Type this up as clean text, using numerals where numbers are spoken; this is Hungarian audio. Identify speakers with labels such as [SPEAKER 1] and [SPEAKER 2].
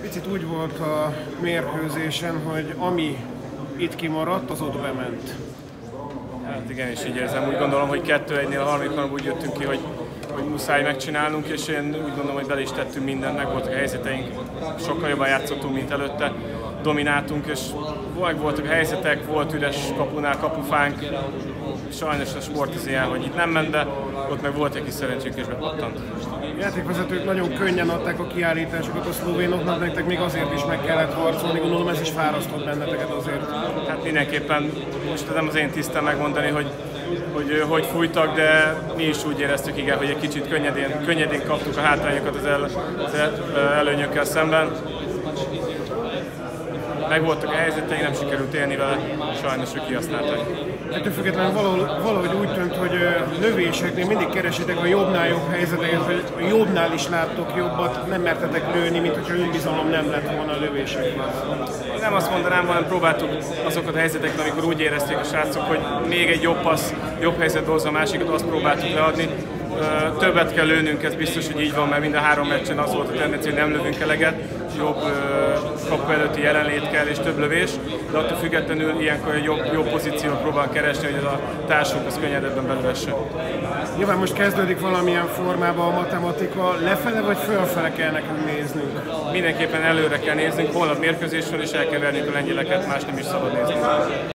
[SPEAKER 1] Picit úgy volt a mérkőzésen, hogy ami itt kimaradt, az ott bement.
[SPEAKER 2] Hát igen, és így érzem. Úgy gondolom, hogy 2-1-nél a harmadikban úgy jöttünk ki, hogy muszáj megcsinálnunk, és én úgy gondolom, hogy bele is tettünk mindent, meg voltak a helyzeteink, sokkal jobban játszottunk, mint előtte, domináltunk, és voltak a helyzetek, volt üres kapunál kapufánk, sajnos a sport az ilyen, hogy itt nem ment be, ott meg volt egy kis szerencsénk és bepattant.
[SPEAKER 1] A játékvezetők nagyon könnyen adták a kiállításokat a szlovénoknak, nektek még azért is meg kellett harcolni, gondolom ez is fárasztott benneteket azért.
[SPEAKER 2] Hát mindenképpen, most nem az én tisztem megmondani, hogy fújtak, de mi is úgy éreztük, igen, hogy egy kicsit könnyedén kaptuk a hátrányokat az előnyökkel szemben. Megvoltak a helyzeteink, nem sikerült élni vele, sajnos ők kihasználták.
[SPEAKER 1] Ettől függetlenül valahogy úgy tűnt, hogy lövéseknél mindig keresitek a jobbnál jobb helyzeteket, hogy a jobbnál is láttok jobbat, nem mertetek lőni, mint hogyha önbizalom nem lett volna a lövéseknél.
[SPEAKER 2] Nem azt mondanám, hanem próbáltuk azokat a helyzeteket, amikor úgy érezték a srácok, hogy még egy jobb passz, jobb helyzetbe hozza a másikat, azt próbáltuk leadni. Többet kell lőnünk, ez biztos, hogy így van, mert mind a 3 meccsen az volt a tendencia, hogy nem lövünk eleget, jobb kapu előtti jelenlét kell és több lövés, de attól függetlenül ilyenkor egy jobb pozíciót próbál keresni, hogy ez a társunk az könnyedebben belülesse.
[SPEAKER 1] Nyilván most kezdődik valamilyen formában a matematika, lefele vagy fölfele kell nekünk néznünk?
[SPEAKER 2] Mindenképpen előre kell néznünk, holnap mérkőzésről és el kell vernünk a lengyeleket, más nem is szabad nézni.